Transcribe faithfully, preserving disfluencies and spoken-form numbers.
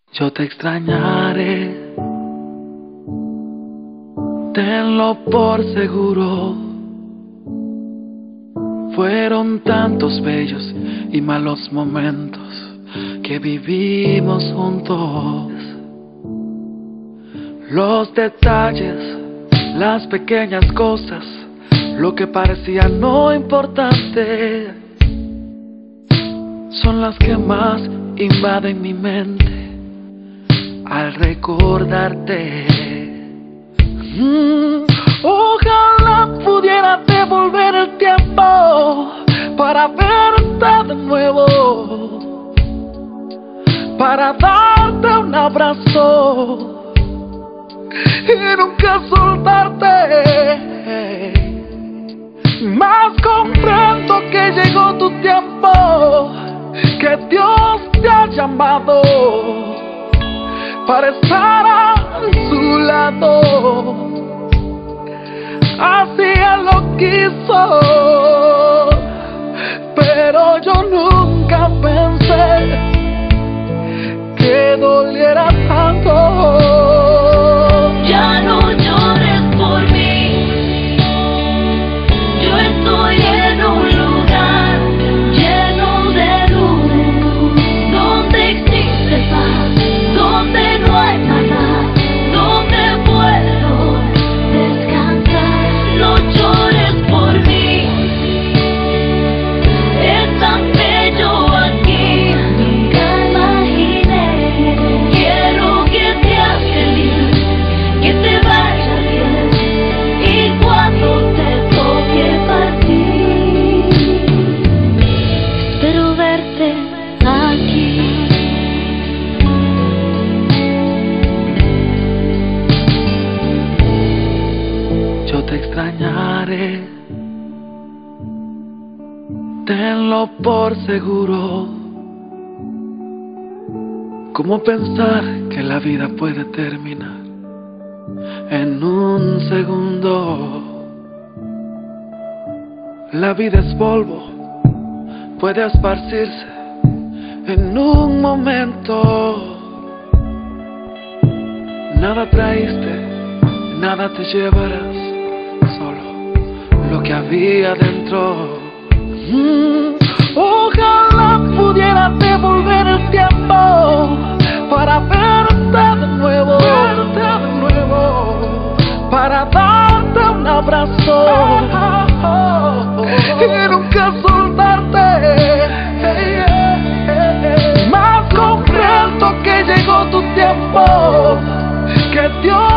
Yo te extrañaré, tenlo por seguro. Fueron tantos bellos y malos momentos que vivimos juntos. Los detalles, las pequeñas cosas, lo que parecía no importante, son las que más invaden mi mente al recordarte. Mm, ojalá pudiera devolver el tiempo para verte de nuevo, para darte un abrazo y nunca soltarte. Mas comprendo que llegó tu tiempo, que Dios te ha llamado para estar a su lado. Así Él lo quiso, pero yo nunca pensé que doliera tanto. Ya no llores por mí, yo estoy en un lugar lleno de luz, donde existe paz, donde no hay maldad, donde puedo descansar. No llores por mí, es tan bello aquí, nunca imaginé. Quiero que seas feliz, que te vaya bien, y cuando te toque partir, espero verte aquí. Yo te extrañaré, tenlo por seguro. ¿Cómo pensar que la vida puede terminar en un segundo? La vida es polvo, puede esparcirse en un momento. Nada traíste, nada te llevarás, solo lo que había dentro. Mm, ojalá pudiera devolver el tiempo para verte de nuevo, verte de nuevo, para darte un abrazo y nunca soltarte. Mas comprendo que llegó tu tiempo, que Dios